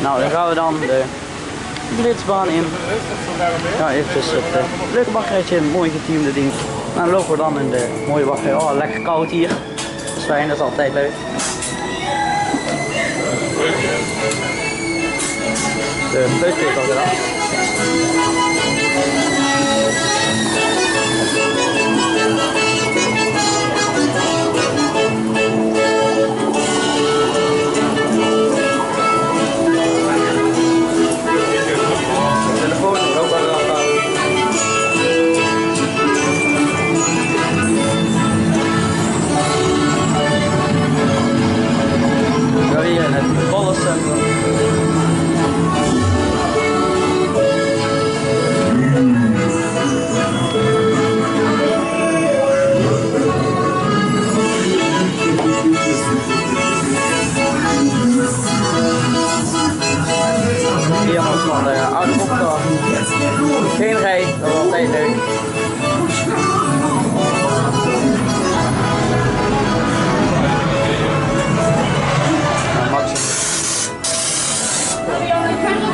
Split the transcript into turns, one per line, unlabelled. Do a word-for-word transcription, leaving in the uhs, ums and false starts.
Nou, dan gaan we dan de blitzbaan in. Ja, eventjes het uh, leuke bakkerijtje, mooi geteamde ding. Nou, dan lopen we dan in de mooie bakkerij. Oh, lekker koud hier. Dat is fijn, dat is altijd leuk. De peutje is al gedaan. Van de oude popcorn. Geen rij, dat is altijd leuk. Nou, Maxi.